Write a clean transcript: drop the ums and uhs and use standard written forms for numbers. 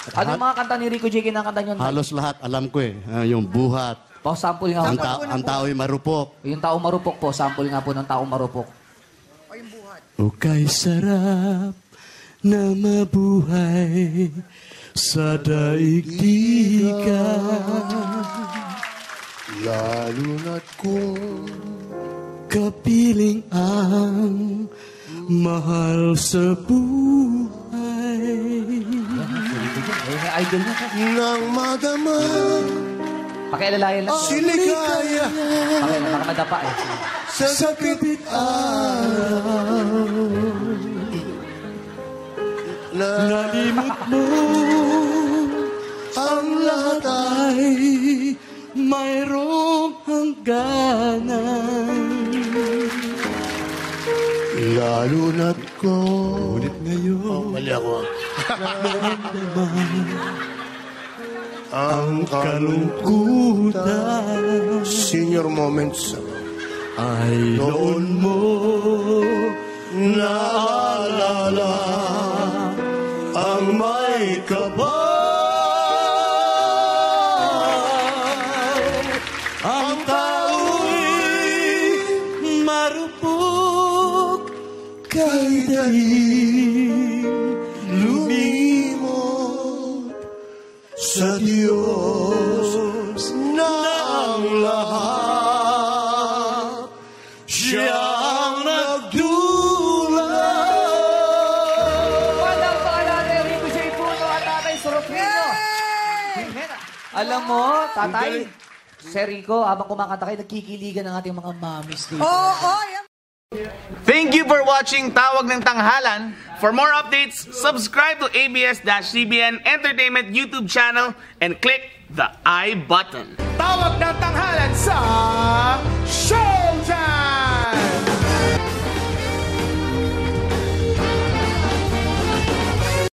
Ano yung mga kanta ni Rico J kinakanta nyo? Halos lahat, alam ko eh. Yung buhat. Sample nga po. Ang Tao'y Marupok. Yung Tao'y Marupok po. Sample nga po ng Tao'y Marupok. O yung buhat. O kay sarap na mabuhay sa daigdigan. Lalo na't kung kapiling ang mahal sa buhay. May idol na ka. nang madama Pakialalayan lang. siligaya Pakialala, baka madapa eh. sa sakit araw. Nalimot mo ang lahat ay mayroong hangganan. Lalo na't ko Ngunit ngayon mali ako naramdaman ang kalungkutan senior moments ay noon mo naalala ang may kapal. Ang tao'y marupok kay daing lumimot sa Diyos na ang lahat. Siya ang nagdulot. Walang pangalan ni Rico J Puno at Tatay Sofronio Gimena. Alam mo, Tatay, Sir Rico, habang kumakanta kayo, nagkikiligan ng ating mga mamis dito. Oo, yan. Thank you for watching Tawag ng Tanghalan. For more updates, subscribe to ABS-CBN Entertainment YouTube channel and click the I button. Tawag ng Tanghalan sa